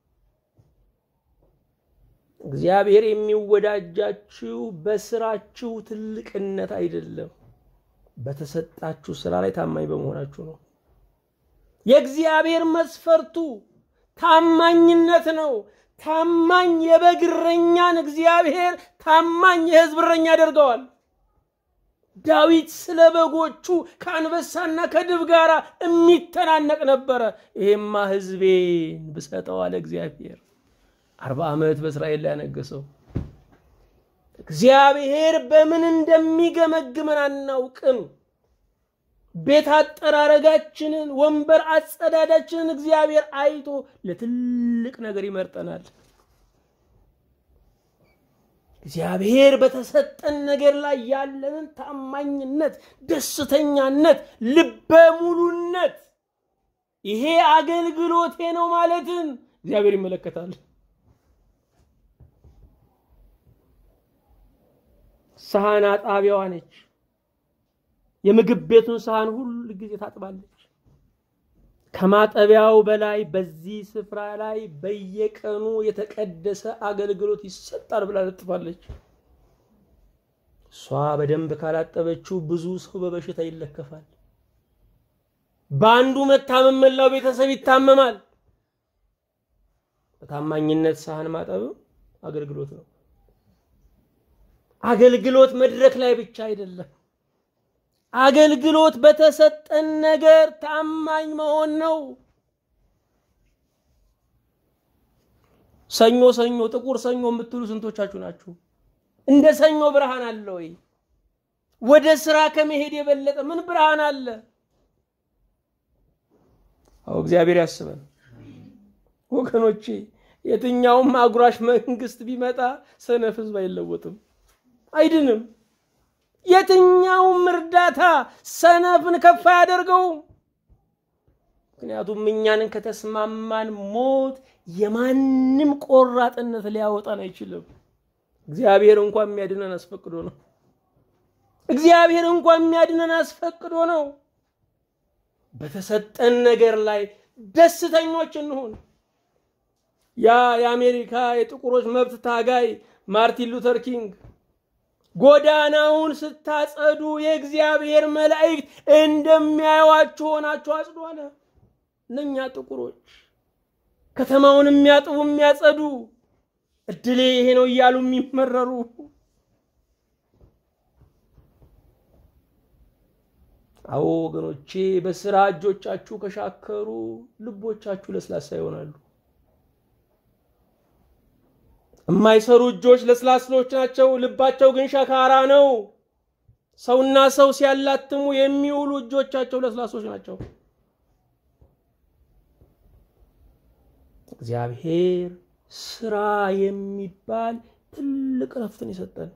እግዚአብሔር የሚወዳጃችሁ በስራችሁ ትልቅነት አይደለም፣ በተሰጣችሁ ስራ ላይ ታማኝ በመሆናችሁ ነው። የእግዚአብሔር መስፈርቱ ታማኝነት ነው። ታማኝ የበግ እረኛን እግዚአብሔር ታማኝ የሕዝብ እረኛ ያደርገዋል። ዳዊት ስለ በጎቹ ከአንበሳና ከድብ ጋር የሚተናነቅ ነበረ። ይሄማ ሕዝቤን ብሰጠው አለ እግዚአብሔር። አርባ ዓመት በእስራኤል ላይ ያነገሰው። እግዚአብሔር በምን እንደሚገመግመን አናውቅም። ቤት አጠራረጋችንን፣ ወንበር አጸዳዳችንን እግዚአብሔር አይቶ ለትልቅ ነገር ይመርጠናል። እግዚአብሔር በተሰጠን ነገር ላይ ያለንን ታማኝነት፣ ደስተኛነት፣ ልበ ሙሉነት ይሄ አገልግሎቴ ነው ማለትን እግዚአብሔር ይመለከታል። ሳህን አጣቢያዋ ነች። የምግብ ቤቱን ሳህን ሁሉ ጊዜ ታጥባለች። ከማጠቢያው በላይ በዚህ ስፍራ ላይ በየቀኑ የተቀደሰ አገልግሎት ይሰጣል ብላ ለጥፋለች። እሷ በደንብ ካላጠበችው ብዙ ሰው በበሽታ ይለከፋል። በአንዱ መታመም መላው ቤተሰብ ይታመማል። በታማኝነት ሳህን ማጠብ አገልግሎት ነው። አገልግሎት መድረክ ላይ ብቻ አይደለም። አገልግሎት በተሰጠን ነገር ታማኝ መሆን ነው። ሰኞ ሰኞ ጥቁር ሰኞ የምትሉ ስንቶቻችሁ ናችሁ? እንደ ሰኞ ብርሃን አለ ወይ? ወደ ስራ ከመሄድ የበለጠ ምን ብርሃን አለ? አው እግዚአብሔር ያስበን ወገኖቼ። የትኛውም አጉራሽ መንግስት ቢመጣ ሰነፍ ህዝብ አይለወጥም፣ አይድንም። የትኛውም እርዳታ ሰነፍን ከፍ ያደርገው። ምክንያቱም እኛንን ከተስማማን ሞት የማንም ቆራጥነት ሊያወጣን አይችልም። እግዚአብሔር እንኳን የሚያድነን አስፈቅዶ ነው። እግዚአብሔር እንኳን የሚያድነን አስፈቅዶ ነው። በተሰጠን ነገር ላይ ደስተኞች እንሁን። ያ የአሜሪካ የጥቁሮች መብት ታጋይ ማርቲን ሉተር ኪንግ ጎዳናውን ስታጸዱ የእግዚአብሔር መላእክት እንደሚያዩዋችሁ ሆናችሁ አጽዱ አለ። እነኛ ጥቁሮች ከተማውን የሚያጥቡ የሚያጸዱ እድሌ ይሄ ነው እያሉ የሚመረሩ አዎ ወገኖቼ፣ በስራ እጆቻችሁ ከሻከሩ ልቦቻችሁ ለስላሳ ይሆናሉ። የማይሰሩ እጆች ለስላስሎች ናቸው፣ ልባቸው ግን ሸካራ ነው። ሰውና ሰው ሲያላትሙ የሚውሉ እጆቻቸው ለስላሶች ናቸው። እግዚአብሔር ስራ የሚባል ትልቅ ረፍትን ይሰጣል።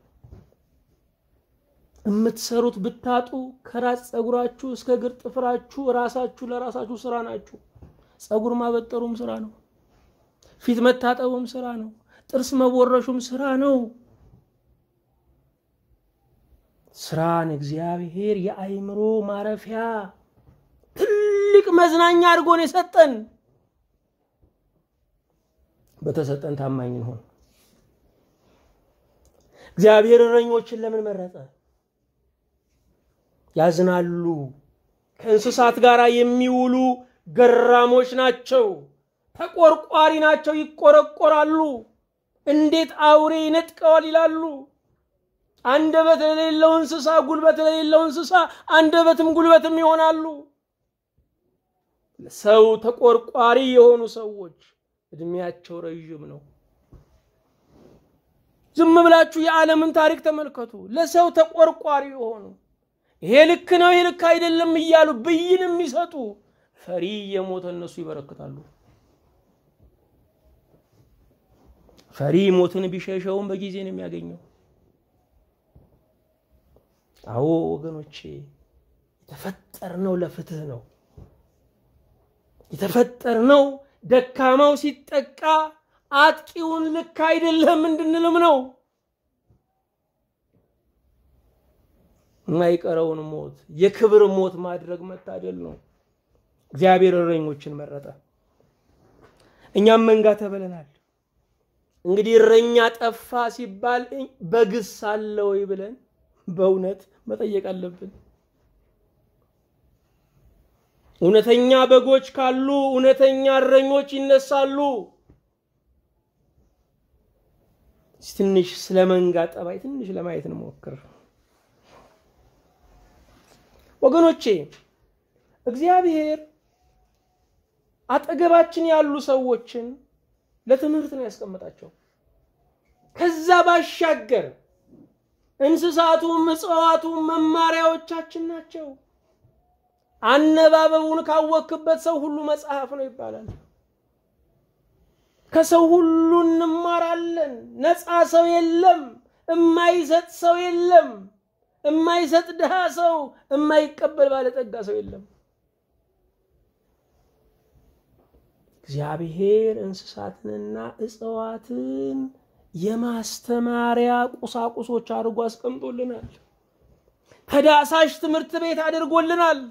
እምትሰሩት ብታጡ ከራስ ጸጉራችሁ እስከ እግር ጥፍራችሁ ራሳችሁ ለራሳችሁ ስራ ናችሁ። ጸጉር ማበጠሩም ስራ ነው። ፊት መታጠቡም ስራ ነው። ጥርስ መቦረሹም ስራ ነው። ስራን እግዚአብሔር የአይምሮ ማረፊያ ትልቅ መዝናኛ አድርጎ ነው የሰጠን። በተሰጠን ታማኝ እንሆን። እግዚአብሔር እረኞችን ለምን መረጠ? ያዝናሉ። ከእንስሳት ጋር የሚውሉ ገራሞች ናቸው፣ ተቆርቋሪ ናቸው፣ ይቆረቆራሉ። እንዴት አውሬ ይነጥቀዋል ይላሉ። አንደበት ለሌለው እንስሳ ጉልበት ለሌለው እንስሳ አንደበትም ጉልበትም ይሆናሉ። ሰው ተቆርቋሪ የሆኑ ሰዎች እድሜያቸው ረጅም ነው። ዝም ብላችሁ የዓለምን ታሪክ ተመልከቱ። ለሰው ተቆርቋሪ የሆኑ ይሄ ልክ ነው ይሄ ልክ አይደለም እያሉ ብይን የሚሰጡ ፈሪ የሞተ እነሱ ይበረክታሉ። ፈሪ ሞትን ቢሸሸውም በጊዜ ነው የሚያገኘው። አዎ ወገኖቼ የተፈጠርነው ለፍትህ ነው። የተፈጠርነው ደካማው ሲጠቃ አጥቂውን ልክ አይደለም እንድንልም ነው። ማይቀረውን ሞት የክብር ሞት ማድረግ መታደል ነው። እግዚአብሔር እረኞችን መረጠ። እኛም መንጋ ተበለናል። እንግዲህ እረኛ ጠፋ ሲባል በግስ አለ ወይ ብለን በእውነት መጠየቅ አለብን። እውነተኛ በጎች ካሉ እውነተኛ እረኞች ይነሳሉ። ትንሽ ስለመንጋ ጠባይ ትንሽ ለማየት እንሞክር ወገኖቼ። እግዚአብሔር አጠገባችን ያሉ ሰዎችን ለትምህርት ነው ያስቀመጣቸው። ከዛ ባሻገር እንስሳቱም እጽዋቱም መማሪያዎቻችን ናቸው። አነባበቡን ካወክበት ሰው ሁሉ መጽሐፍ ነው ይባላል። ከሰው ሁሉ እንማራለን። ነፃ ሰው የለም፣ የማይሰጥ ሰው የለም፣ የማይሰጥ ድሃ ሰው፣ የማይቀበል ባለጠጋ ሰው የለም። እግዚአብሔር እንስሳትንና እጽዋትን የማስተማሪያ ቁሳቁሶች አድርጎ አስቀምጦልናል። ተዳሳሽ ትምህርት ቤት አድርጎልናል።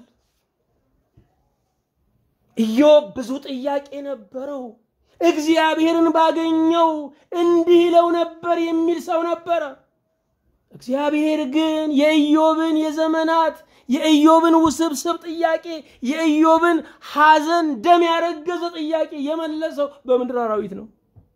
ኢዮብ ብዙ ጥያቄ ነበረው። እግዚአብሔርን ባገኘው እንዲህ ለው ነበር የሚል ሰው ነበረ። እግዚአብሔር ግን የኢዮብን የዘመናት የኢዮብን ውስብስብ ጥያቄ የኢዮብን ሐዘን ደም ያረገዘ ጥያቄ የመለሰው በምድር አራዊት ነው።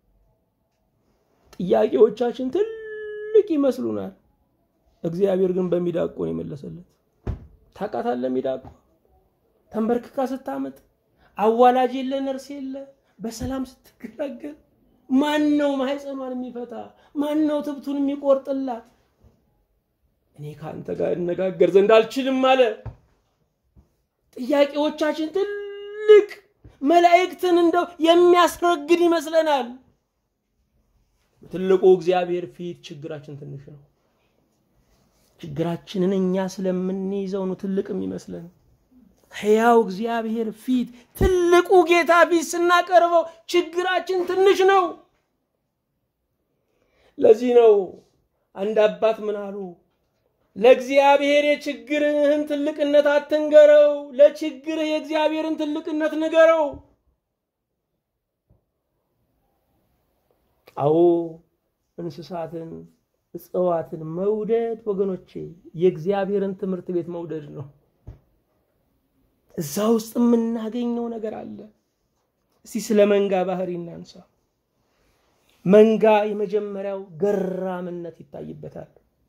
ጥያቄዎቻችን ትልቅ ይመስሉናል። እግዚአብሔር ግን በሚዳቆ ነው የመለሰለት። ታቃታለ ሚዳቆ ተንበርክካ ስታመጥ አዋላጅ የለ ነርስ የለ በሰላም ስትገላገል ማን ነው ማህፀኗን የሚፈታ? ማን ነው ትብቱን የሚቆርጥላት? እኔ ካንተ ጋር እነጋገር ዘንድ አልችልም አለ። ጥያቄዎቻችን ትልቅ መላእክትን እንደው የሚያስረግድ ይመስለናል። ትልቁ እግዚአብሔር ፊት ችግራችን ትንሽ ነው። ችግራችንን እኛ ስለምንይዘው ነው ትልቅ የሚመስለን። ሕያው እግዚአብሔር ፊት ትልቁ ጌታ ፊት ስናቀርበው ችግራችን ትንሽ ነው። ለዚህ ነው አንድ አባት ምን አሉ? ለእግዚአብሔር የችግርህን ትልቅነት አትንገረው፣ ለችግርህ የእግዚአብሔርን ትልቅነት ንገረው። አዎ እንስሳትን እጽዋትን መውደድ ወገኖቼ የእግዚአብሔርን ትምህርት ቤት መውደድ ነው። እዛ ውስጥ የምናገኘው ነገር አለ። እስቲ ስለ መንጋ ባህሪ እናንሳ። መንጋ የመጀመሪያው ገራምነት ይታይበታል።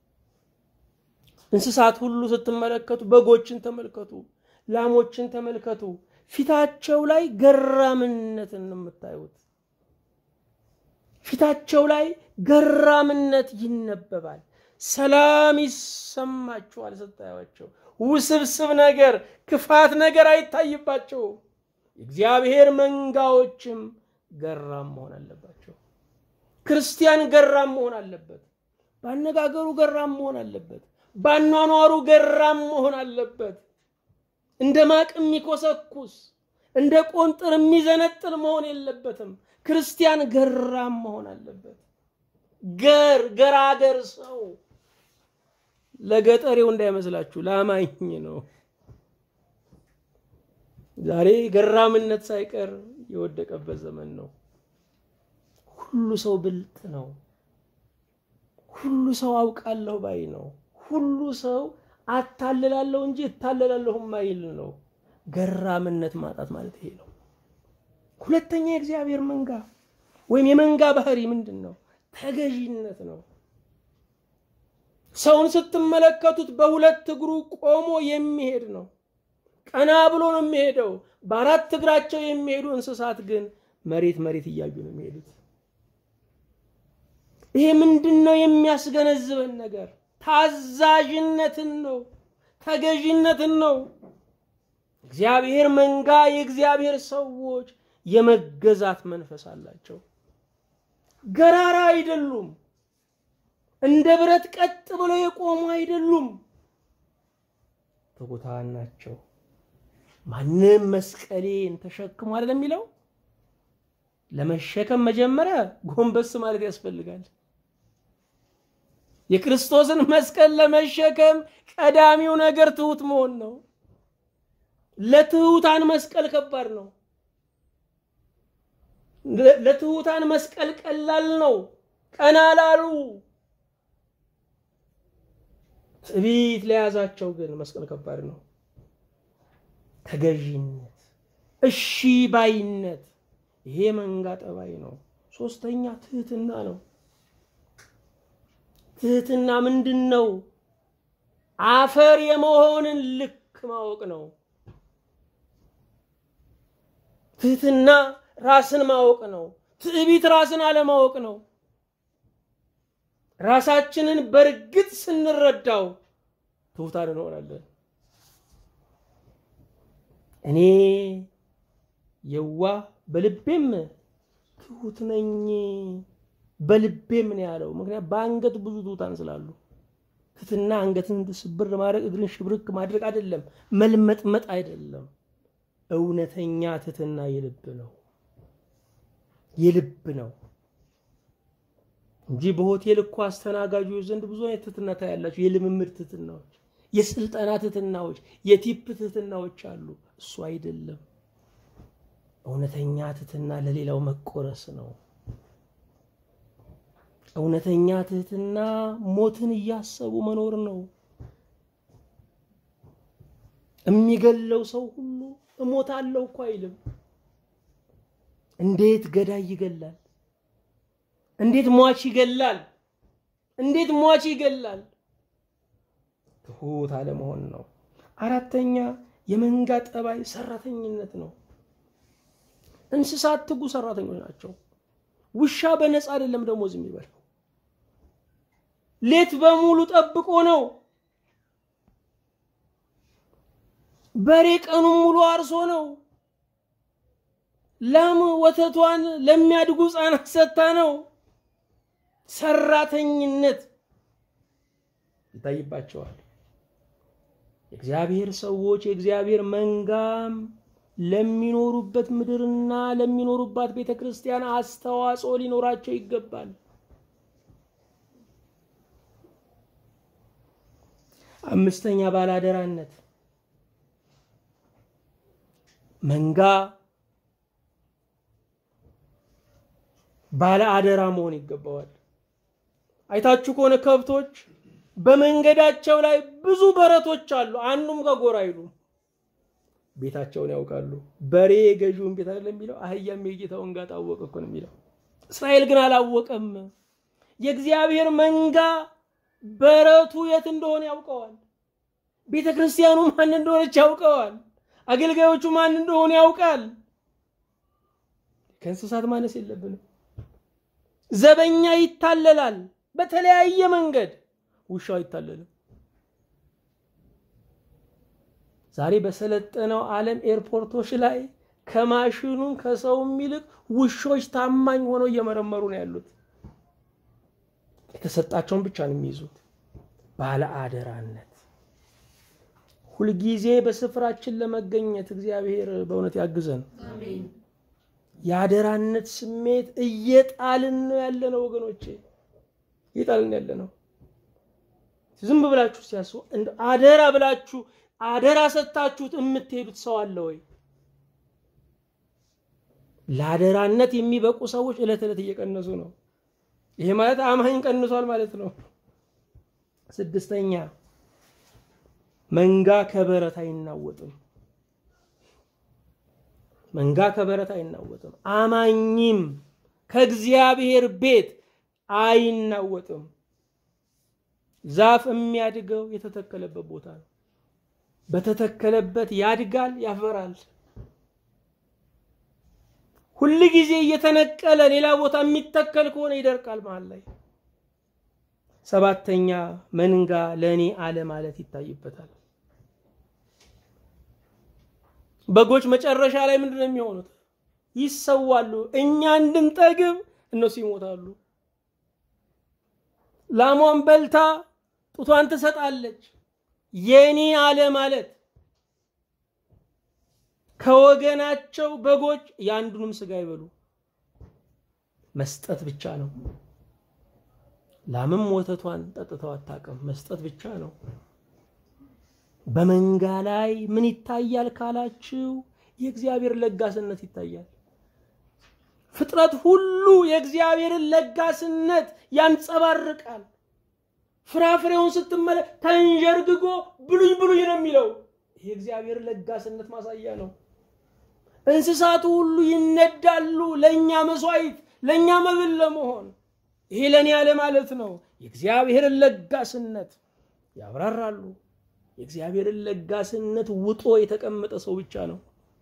እንስሳት ሁሉ ስትመለከቱ በጎችን ተመልከቱ፣ ላሞችን ተመልከቱ፣ ፊታቸው ላይ ገራምነትን የምታዩት። ፊታቸው ላይ ገራምነት ይነበባል። ሰላም ይሰማቸዋል ስታዩቸው። ውስብስብ ነገር ክፋት ነገር አይታይባቸው። እግዚአብሔር መንጋዎችም ገራም መሆን አለባቸው። ክርስቲያን ገራም መሆን አለበት። ባነጋገሩ ገራም መሆን አለበት። ባኗኗሩ ገራም መሆን አለበት። እንደ ማቅ የሚኮሰኩስ እንደ ቆንጥር የሚዘነጥል መሆን የለበትም። ክርስቲያን ገራም መሆን አለበት። ገር ገራገር ሰው ለገጠሬው እንዳይመስላችሁ ለአማኝ ነው። ዛሬ ገራምነት ሳይቀር የወደቀበት ዘመን ነው። ሁሉ ሰው ብልጥ ነው። ሁሉ ሰው አውቃለሁ ባይ ነው። ሁሉ ሰው አታለላለሁ እንጂ እታለላለሁ ማይል ነው። ገራምነት ማጣት ማለት ይሄ ነው። ሁለተኛ የእግዚአብሔር መንጋ ወይም የመንጋ ባህሪ ምንድነው? ተገዢነት ነው። ሰውን ስትመለከቱት በሁለት እግሩ ቆሞ የሚሄድ ነው። ቀና ብሎ ነው የሚሄደው። በአራት እግራቸው የሚሄዱ እንስሳት ግን መሬት መሬት እያዩ ነው የሚሄዱት። ይሄ ምንድነው የሚያስገነዝበን ነገር? ታዛዥነትን ነው። ተገዥነትን ነው። እግዚአብሔር መንጋ የእግዚአብሔር ሰዎች የመገዛት መንፈስ አላቸው። ገራራ አይደሉም። እንደ ብረት ቀጥ ብለው የቆሙ አይደሉም። ትጉታን ናቸው። ማንም መስቀሌን ተሸክሞ አይደለም የሚለው። ለመሸከም መጀመሪያ ጎንበስ ማለት ያስፈልጋል። የክርስቶስን መስቀል ለመሸከም ቀዳሚው ነገር ትሁት መሆን ነው። ለትሁታን መስቀል ከባድ ነው። ለትሁታን መስቀል ቀላል ነው። ቀና ላሉ ትዕቢት ለያዛቸው ግን መስቀል ከባድ ነው። ተገዥነት፣ እሺ ባይነት፣ ይሄ መንጋ ጠባይ ነው። ሶስተኛ ትህትና ነው። ትህትና ምንድነው? አፈር የመሆንን ልክ ማወቅ ነው። ትህትና ራስን ማወቅ ነው። ትዕቢት ራስን አለማወቅ ነው። ራሳችንን በርግጥ ስንረዳው ትሁታን እንሆናለን። እኔ የዋህ በልቤም ትሁት ነኝ በልቤም ነው ያለው። ምክንያቱም በአንገት ብዙ ትሁታን ስላሉ። ትህትና አንገትን ስብር ማድረግ እግርን ሽብርክ ማድረግ አይደለም፣ መልመጥመጥ አይደለም። እውነተኛ ትህትና የልብ ነው። የልብ ነው እንጂ በሆቴል እኮ አስተናጋጆች ዘንድ ብዙ አይነት ትህትና ታያላችሁ። የልምምድ ትህትናዎች፣ የስልጠና ትህትናዎች፣ የቲፕ ትህትናዎች አሉ። እሱ አይደለም። እውነተኛ ትህትና ለሌላው መቆረስ ነው። እውነተኛ ትህትና ሞትን እያሰቡ መኖር ነው። የሚገለው ሰው ሁሉ እሞታለሁ እኮ አይልም። እንዴት ገዳይ ይገላል? እንዴት ሟች ይገላል? እንዴት ሟች ይገላል? ትሁት አለመሆን ነው። አራተኛ የመንጋ ጠባይ ሰራተኝነት ነው። እንስሳት ትጉ ሰራተኞች ናቸው። ውሻ በነፃ አይደለም ደሞዝ የሚበላው። ሌት በሙሉ ጠብቆ ነው። በሬ ቀኑን ሙሉ አርሶ ነው። ላም ወተቷን ለሚያድጉ ሕፃናት ሰጥታ ነው። ሰራተኝነት ይታይባቸዋል። የእግዚአብሔር ሰዎች የእግዚአብሔር መንጋም ለሚኖሩበት ምድርና ለሚኖሩባት ቤተክርስቲያን አስተዋጽኦ ሊኖራቸው ይገባል። አምስተኛ ባላደራነት። መንጋ ባላደራ መሆን ይገባዋል። አይታችሁ ከሆነ ከብቶች በመንገዳቸው ላይ ብዙ በረቶች አሉ። አንዱም ከጎራ አይሉም። ቤታቸውን ያውቃሉ። በሬ ገዢውን ቤት አይደለም የሚለው፣ አህያም የጌታውን ጋር ታወቀ እኮ ነው የሚለው። እስራኤል ግን አላወቀም። የእግዚአብሔር መንጋ በረቱ የት እንደሆነ ያውቀዋል። ቤተክርስቲያኑ ማን እንደሆነች ያውቀዋል። አገልጋዮቹ ማን እንደሆነ ያውቃል። ከእንስሳት ማነስ የለብንም። ዘበኛ ይታለላል በተለያየ መንገድ፣ ውሻው ይታለላል። ዛሬ በሰለጠነው ዓለም ኤርፖርቶች ላይ ከማሽኑ ከሰው የሚልቅ ውሾች ታማኝ ሆነው እየመረመሩ ነው ያሉት። የተሰጣቸውን ብቻ ነው የሚይዙት። ባለ አደራነት ሁሉ ጊዜ በስፍራችን ለመገኘት እግዚአብሔር በእውነት ያግዘን። አሜን። ያደራነት ስሜት እየጣልን ነው ያለነው ወገኖቼ፣ እየጣልን ያለነው። ዝም ብላችሁ ሲያስቡ እንደ አደራ ብላችሁ አደራ ሰጣችሁት የምትሄዱት ሰው አለ ወይ? ለአደራነት የሚበቁ ሰዎች እለት እለት እየቀነሱ ነው። ይሄ ማለት አማኝ ቀንሷል ማለት ነው። ስድስተኛ መንጋ ከበረት አይናወጥም። መንጋ ከበረት አይናወጥም። አማኝም ከእግዚአብሔር ቤት አይናወጥም። ዛፍ የሚያድገው የተተከለበት ቦታ ነው። በተተከለበት ያድጋል፣ ያፈራል። ሁሉ ጊዜ እየተነቀለ ሌላ ቦታ የሚተከል ከሆነ ይደርቃል መሃል ላይ። ሰባተኛ መንጋ ለኔ አለ ማለት ይታይበታል። በጎች መጨረሻ ላይ ምንድነው የሚሆኑት? ይሰዋሉ። እኛ እንድንጠግብ እነሱ ይሞታሉ። ላሟን በልታ ጡቷን ትሰጣለች። የኔ አለ ማለት ከወገናቸው በጎች ያንዱንም ስጋ ይበሉ መስጠት ብቻ ነው። ላምም ወተቷን ጠጥተው አታውቅም፣ መስጠት ብቻ ነው። በመንጋ ላይ ምን ይታያል ካላችሁ የእግዚአብሔር ለጋስነት ይታያል። ፍጥረት ሁሉ የእግዚአብሔርን ለጋስነት ያንጸባርቃል። ፍራፍሬውን ስትመለከቱ ተንጀርግጎ ብሉኝ ብሉኝ ነው የሚለው። ይሄ የእግዚአብሔር ለጋስነት ማሳያ ነው። እንስሳቱ ሁሉ ይነዳሉ ለኛ መስዋዕት ለኛ መብል ለመሆን። ይሄ ለኔ ያለ ማለት ነው። የእግዚአብሔርን ለጋስነት ያብራራሉ። የእግዚአብሔርን ለጋስነት ውጦ የተቀመጠ ሰው ብቻ ነው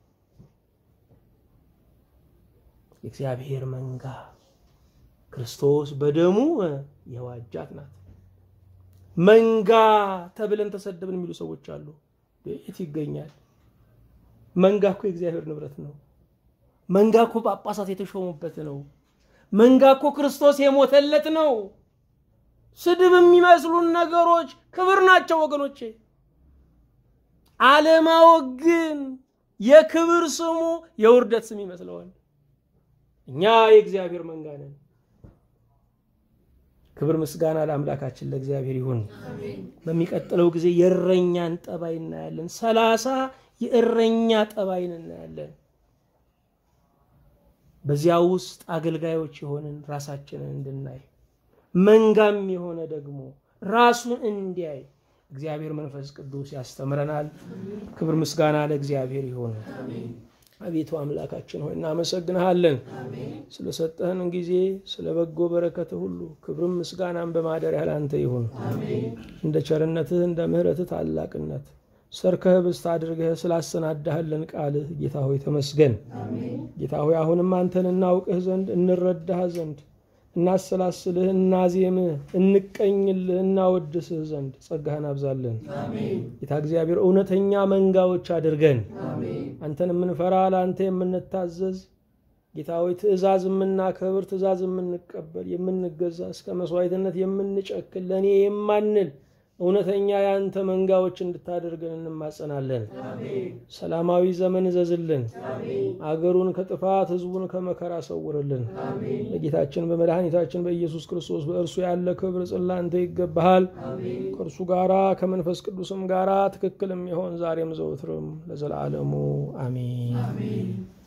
የእግዚአብሔር መንጋ። ክርስቶስ በደሙ የዋጃት ናት። መንጋ ተብለን ተሰደብን የሚሉ ሰዎች አሉ። የት ይገኛል? መንጋ እኮ የእግዚአብሔር ንብረት ነው። መንጋ እኮ ጳጳሳት የተሾሙበት ነው። መንጋ እኮ ክርስቶስ የሞተለት ነው። ስድብ የሚመስሉን ነገሮች ክብር ናቸው ወገኖቼ። ዓለማወቅ ግን የክብር ስሙ የውርደት ስም ይመስለዋል። እኛ የእግዚአብሔር መንጋ ነን። ክብር ምስጋና ለአምላካችን ለእግዚአብሔር ይሁን። አሜን። በሚቀጥለው ጊዜ የእረኛን ጠባይ እናያለን። ሰላሳ የእረኛ ጠባይን እናያለን። በዚያ ውስጥ አገልጋዮች የሆንን ራሳችንን እንድናይ፣ መንጋም የሆነ ደግሞ ራሱን እንዲያይ እግዚአብሔር መንፈስ ቅዱስ ያስተምረናል። ክብር ምስጋና ለእግዚአብሔር ይሁን። አሜን። አቤቱ አምላካችን ሆይ እናመሰግንሃለን ስለሰጠህን ጊዜ ስለበጎ በረከት ሁሉ። ክብር ምስጋናም በማደሪያ ላንተ ይሁን። አሜን። እንደ ቸርነትህ እንደ ምህረትህ ታላቅነት ሰርከህ ብስት አድርገህ ስላሰናዳህልን ቃልህ ጌታ ሆይ ተመስገን። አሜን። ጌታ ሆይ አሁንም አንተን እናውቅህ ዘንድ እንረዳህ ዘንድ እናሰላስልህ እናዜምህ እንቀኝልህ እናወድስህ ዘንድ ጸጋህን አብዛልን። አሜን። ጌታ እግዚአብሔር እውነተኛ መንጋዎች አድርገን። አሜን። አንተን የምንፈራ ለአንተ የምንታዘዝ ጌታ ሆይ ትእዛዝ የምናከብር ትእዛዝ የምንቀበል የምንገዛ እስከ መስዋዕትነት የምንጨክል ለኔ የማንል እውነተኛ ያንተ መንጋዎች እንድታደርገን እንማጸናለን። አሜን። ሰላማዊ ዘመን ዘዝልን። አሜን። አገሩን ከጥፋት ህዝቡን ከመከራ ሰውርልን። አሜን። በጌታችን በመድኃኒታችን በኢየሱስ ክርስቶስ በእርሱ ያለ ክብር ጽላንተ ይገባሃል። አሜን። ከእርሱ ጋራ ከመንፈስ ቅዱስም ጋራ ትክክልም ይሆን ዛሬም ዘወትርም ለዘላለሙ አሜን። አሜን።